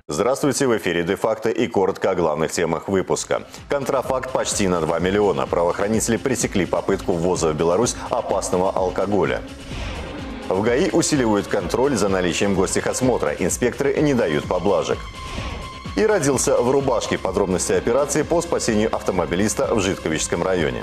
Здравствуйте, в эфире «Де-факто» и коротко о главных темах выпуска. Контрафакт почти на 2 миллиона. Правоохранители пресекли попытку ввоза в Беларусь опасного алкоголя. В ГАИ усиливают контроль за наличием гостехосмотра. Инспекторы не дают поблажек. И родился в рубашке. Подробности операции по спасению автомобилиста в Житковичском районе.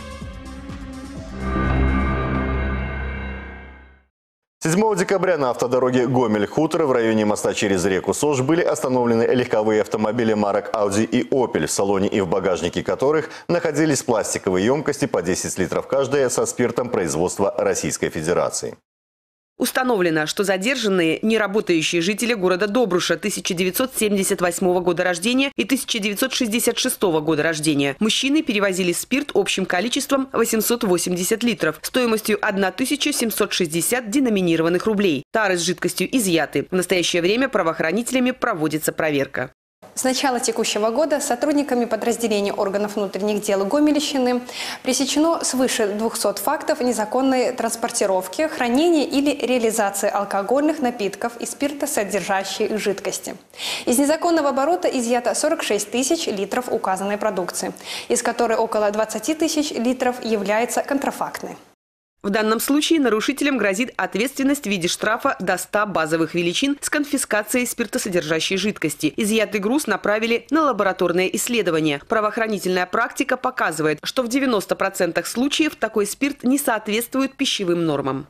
7 декабря на автодороге Гомель-Хутор в районе моста через реку Сож были остановлены легковые автомобили марок Audi и Opel, в салоне и в багажнике которых находились пластиковые емкости по 10 литров каждая со спиртом производства Российской Федерации. Установлено, что задержанные – неработающие жители города Добруша 1978 года рождения и 1966 года рождения. Мужчины перевозили спирт общим количеством 880 литров, стоимостью 1760 деноминированных рублей. Тары с жидкостью изъяты. В настоящее время правоохранителями проводится проверка. С начала текущего года сотрудниками подразделений органов внутренних дел Гомельщины пресечено свыше 200 фактов незаконной транспортировки, хранения или реализации алкогольных напитков и спиртосодержащей жидкости. Из незаконного оборота изъято 46 тысяч литров указанной продукции, из которой около 20 тысяч литров является контрафактной. В данном случае нарушителям грозит ответственность в виде штрафа до 100 базовых величин с конфискацией спиртосодержащей жидкости. Изъятый груз направили на лабораторное исследование. Правоохранительная практика показывает, что в 90% случаев такой спирт не соответствует пищевым нормам.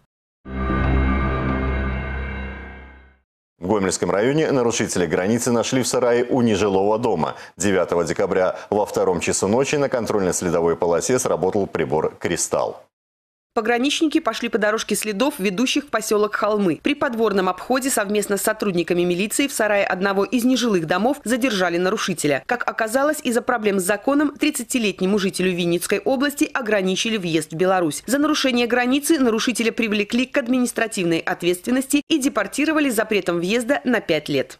В Гомельском районе нарушители границы нашли в сарае у нежилого дома. 9 декабря во 2 часу ночи на контрольно-следовой полосе сработал прибор «Кристалл». Пограничники пошли по дорожке следов, ведущих в поселок Холмы. При подворном обходе совместно с сотрудниками милиции в сарае одного из нежилых домов задержали нарушителя. Как оказалось, из-за проблем с законом 30-летнему жителю Винницкой области ограничили въезд в Беларусь. За нарушение границы нарушителя привлекли к административной ответственности и депортировали с запретом въезда на 5 лет.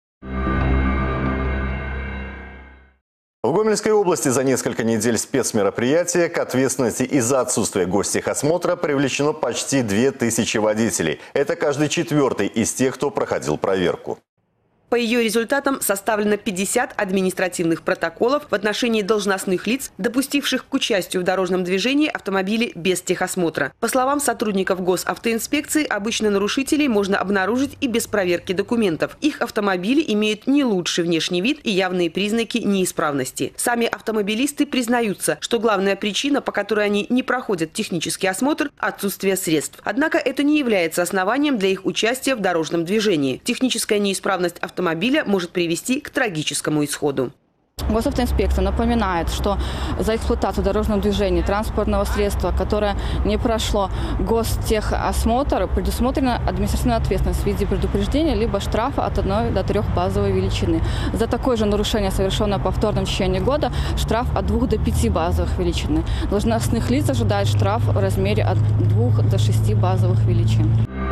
В Гомельской области за несколько недель спецмероприятия к ответственности из-за отсутствия гостехосмотра привлечено почти 2000 водителей. Это каждый 4-й из тех, кто проходил проверку. По ее результатам составлено 50 административных протоколов в отношении должностных лиц, допустивших к участию в дорожном движении автомобили без техосмотра. По словам сотрудников госавтоинспекции, обычно нарушителей можно обнаружить и без проверки документов. Их автомобили имеют не лучший внешний вид и явные признаки неисправности. Сами автомобилисты признаются, что главная причина, по которой они не проходят технический осмотр – отсутствие средств. Однако это не является основанием для их участия в дорожном движении. Техническая неисправность автомобиля может привести к трагическому исходу. Госавтоинспекция напоминает, что за эксплуатацию дорожного движения транспортного средства, которое не прошло гостехосмотр, предусмотрена административная ответственность в виде предупреждения либо штрафа от 1 до 3 базовой величины. За такое же нарушение, совершенное повторно в течение года, штраф от 2 до 5 базовых величин. Должностных лиц ожидает штраф в размере от 2 до 6 базовых величин.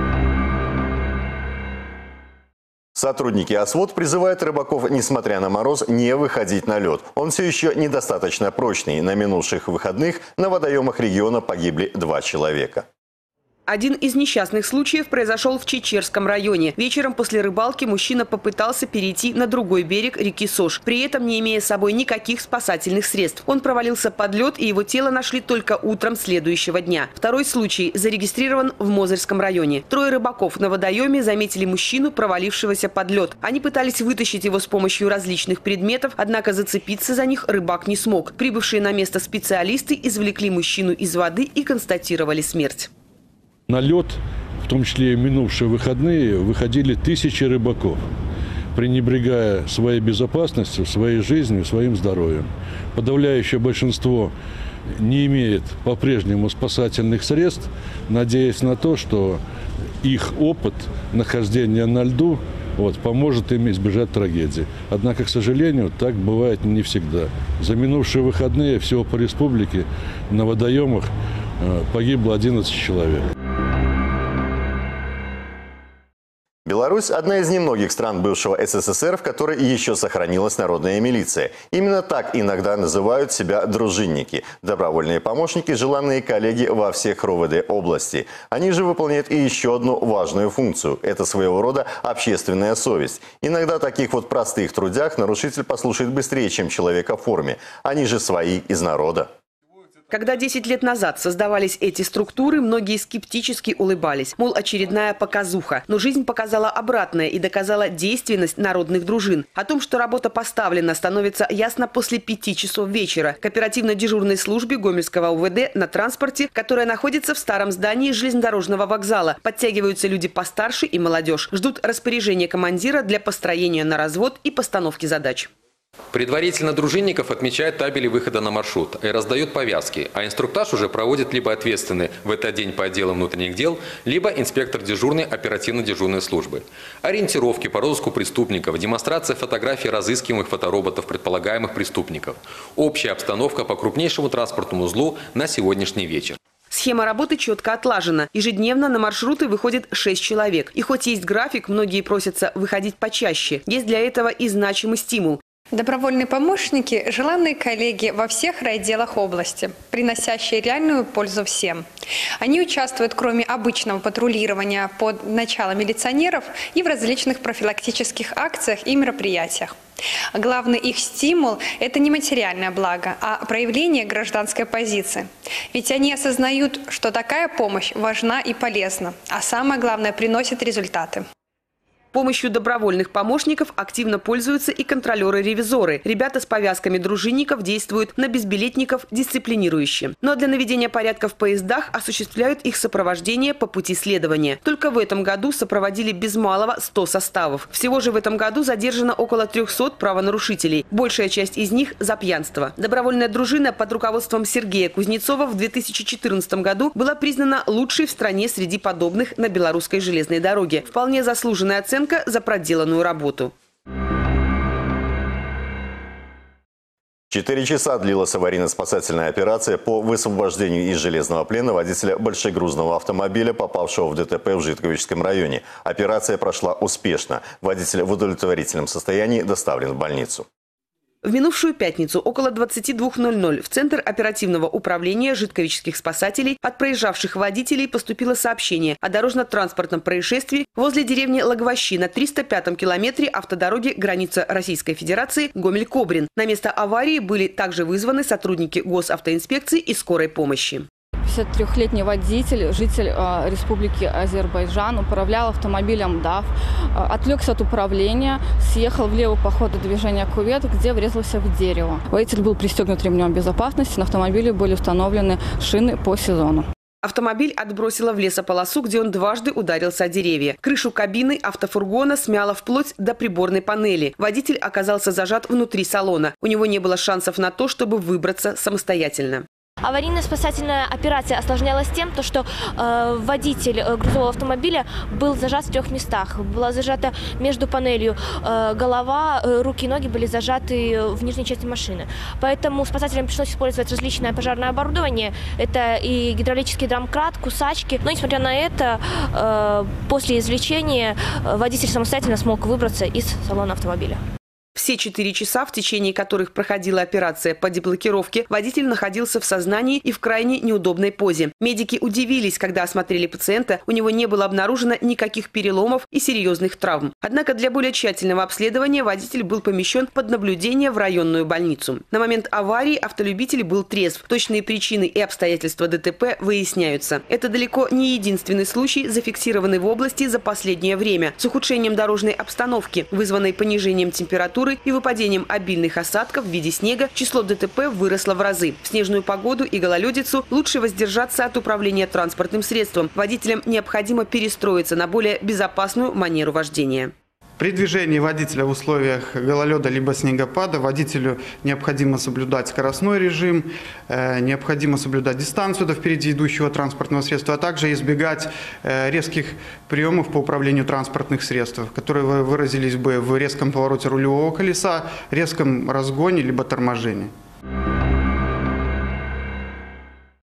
Сотрудники ОСВОД призывают рыбаков, несмотря на мороз, не выходить на лед. Он все еще недостаточно прочный. На минувших выходных на водоемах региона погибли 2 человека. Один из несчастных случаев произошел в Чечерском районе. Вечером после рыбалки мужчина попытался перейти на другой берег реки Сож, при этом не имея с собой никаких спасательных средств. Он провалился под лед, и его тело нашли только утром следующего дня. Второй случай зарегистрирован в Мозырском районе. 3 рыбаков на водоеме заметили мужчину, провалившегося под лед. Они пытались вытащить его с помощью различных предметов, однако зацепиться за них рыбак не смог. Прибывшие на место специалисты извлекли мужчину из воды и констатировали смерть. На лед, в том числе и минувшие выходные, выходили тысячи рыбаков, пренебрегая своей безопасностью, своей жизнью, своим здоровьем. Подавляющее большинство не имеет по-прежнему спасательных средств, надеясь на то, что их опыт нахождения на льду поможет им избежать трагедии. Однако, к сожалению, так бывает не всегда. За минувшие выходные всего по республике на водоемах погибло 11 человек. Беларусь Беларусь – одна из немногих стран бывшего СССР, в которой еще сохранилась народная милиция. Именно так иногда называют себя дружинники – добровольные помощники, желанные коллеги во всех РОВД области. Они же выполняют и еще одну важную функцию – это своего рода общественная совесть. Иногда таких вот простых трудях нарушитель послушает быстрее, чем человека в форме. Они же свои из народа. Когда 10 лет назад создавались эти структуры, многие скептически улыбались. Мол, очередная показуха. Но жизнь показала обратное и доказала действенность народных дружин. О том, что работа поставлена, становится ясно после 5 часов вечера. К оперативно-дежурной службе Гомельского УВД на транспорте, которая находится в старом здании железнодорожного вокзала. Подтягиваются люди постарше и молодежь. Ждут распоряжения командира для построения на развод и постановки задач. Предварительно дружинников отмечают табели выхода на маршрут и раздают повязки, а инструктаж уже проводит либо ответственный в этот день по отделам внутренних дел, либо инспектор дежурной оперативно-дежурной службы. Ориентировки по розыску преступников, демонстрация фотографий разыскиваемых фотороботов предполагаемых преступников. Общая обстановка по крупнейшему транспортному узлу на сегодняшний вечер. Схема работы четко отлажена. Ежедневно на маршруты выходит 6 человек. И хоть есть график, многие просятся выходить почаще. Есть для этого и значимый стимул. Добровольные помощники – желанные коллеги во всех райотделах области, приносящие реальную пользу всем. Они участвуют, кроме обычного патрулирования под началом милиционеров, и в различных профилактических акциях и мероприятиях. Главный их стимул – это не материальное благо, а проявление гражданской позиции. Ведь они осознают, что такая помощь важна и полезна, а самое главное – приносит результаты. Помощью добровольных помощников активно пользуются и контролеры-ревизоры. Ребята с повязками дружинников действуют на безбилетников дисциплинирующе. Но для наведения порядка в поездах осуществляют их сопровождение по пути следования. Только в этом году сопроводили без малого 100 составов. Всего же в этом году задержано около 300 правонарушителей. Большая часть из них за пьянство. Добровольная дружина под руководством Сергея Кузнецова в 2014 году была признана лучшей в стране среди подобных на белорусской железной дороге. Вполне заслуженная оценка за проделанную работу. 4 часа длилась аварийно-спасательная операция по высвобождению из железного плена водителя большегрузного автомобиля, попавшего в ДТП в Житковичском районе. Операция прошла успешно. Водитель в удовлетворительном состоянии доставлен в больницу. В минувшую пятницу около 22:00 в Центр оперативного управления житковичских спасателей от проезжавших водителей поступило сообщение о дорожно-транспортном происшествии возле деревни Лаговощи на 305-м километре автодороги граница Российской Федерации Гомель-Кобрин. На место аварии были также вызваны сотрудники госавтоинспекции и скорой помощи. 53-летний водитель, житель Республики Азербайджан, управлял автомобилем ДАФ, отвлекся от управления, съехал влево по ходу движения кювет, где врезался в дерево. Водитель был пристегнут ремнем безопасности, на автомобиле были установлены шины по сезону. Автомобиль отбросило в лесополосу, где он дважды ударился о деревья. Крышу кабины автофургона смяло вплоть до приборной панели. Водитель оказался зажат внутри салона. У него не было шансов на то, чтобы выбраться самостоятельно. Аварийно-спасательная операция осложнялась тем, что водитель грузового автомобиля был зажат в 3 местах. Была зажата между панелью голова, руки и ноги были зажаты в нижней части машины. Поэтому спасателям пришлось использовать различное пожарное оборудование. Это и гидравлический домкрат, кусачки. Но несмотря на это, после извлечения водитель самостоятельно смог выбраться из салона автомобиля. Все 4 часа, в течение которых проходила операция по деблокировке, водитель находился в сознании и в крайне неудобной позе. Медики удивились, когда осмотрели пациента, у него не было обнаружено никаких переломов и серьезных травм. Однако для более тщательного обследования водитель был помещен под наблюдение в районную больницу. На момент аварии автолюбитель был трезв. Точные причины и обстоятельства ДТП выясняются. Это далеко не единственный случай, зафиксированный в области за последнее время, с ухудшением дорожной обстановки, вызванной понижением температуры и выпадением обильных осадков в виде снега, число ДТП выросло в разы. В снежную погоду и гололедицу лучше воздержаться от управления транспортным средством. Водителям необходимо перестроиться на более безопасную манеру вождения. При движении водителя в условиях гололеда либо снегопада водителю необходимо соблюдать скоростной режим, необходимо соблюдать дистанцию до впереди идущего транспортного средства, а также избегать резких приемов по управлению транспортных средств, которые выразились бы в резком повороте рулевого колеса, резком разгоне либо торможении.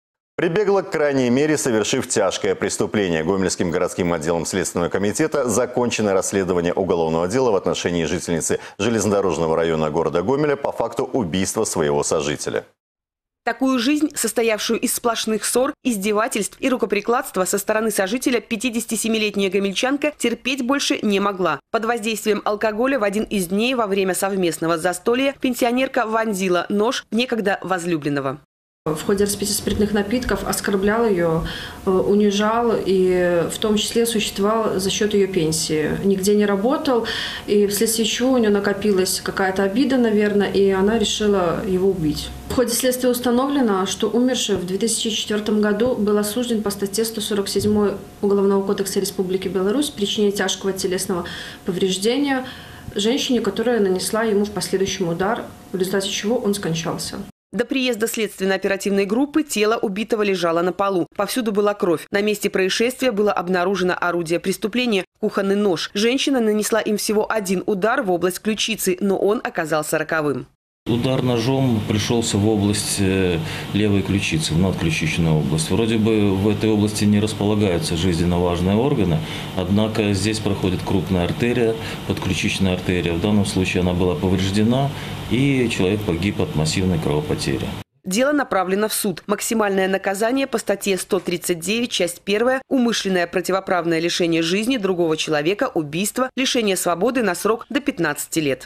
Прибегла к крайней мере, совершив тяжкое преступление. Гомельским городским отделом Следственного комитета закончено расследование уголовного дела в отношении жительницы железнодорожного района города Гомеля по факту убийства своего сожителя. Такую жизнь, состоявшую из сплошных ссор, издевательств и рукоприкладства со стороны сожителя, 57-летняя гомельчанка терпеть больше не могла. Под воздействием алкоголя в один из дней во время совместного застолья пенсионерка вонзила нож в некогда возлюбленного. В ходе распития спиртных напитков оскорблял ее, унижал и в том числе существовал за счет ее пенсии. Нигде не работал, и вследствие чего у нее накопилась какая-то обида, наверное, и она решила его убить. В ходе следствия установлено, что умерший в 2004 году был осужден по статье 147 Уголовного кодекса Республики Беларусь причинение тяжкого телесного повреждения женщине, которая нанесла ему в последующем удар, в результате чего он скончался. До приезда следственно-оперативной группы тело убитого лежало на полу. Повсюду была кровь. На месте происшествия было обнаружено орудие преступления – кухонный нож. Женщина нанесла им всего один удар в область ключицы, но он оказался роковым. Удар ножом пришелся в область левой ключицы, в надключичную область. Вроде бы в этой области не располагаются жизненно важные органы, однако здесь проходит крупная артерия, подключичная артерия. В данном случае она была повреждена, и человек погиб от массивной кровопотери. Дело направлено в суд. Максимальное наказание по статье 139, часть 1 – умышленное противоправное лишение жизни другого человека, убийство, лишение свободы на срок до 15 лет.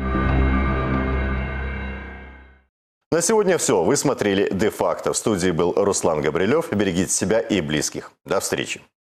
На сегодня все. Вы смотрели «Де-факто». В студии был Руслан Габрилев. Берегите себя и близких. До встречи.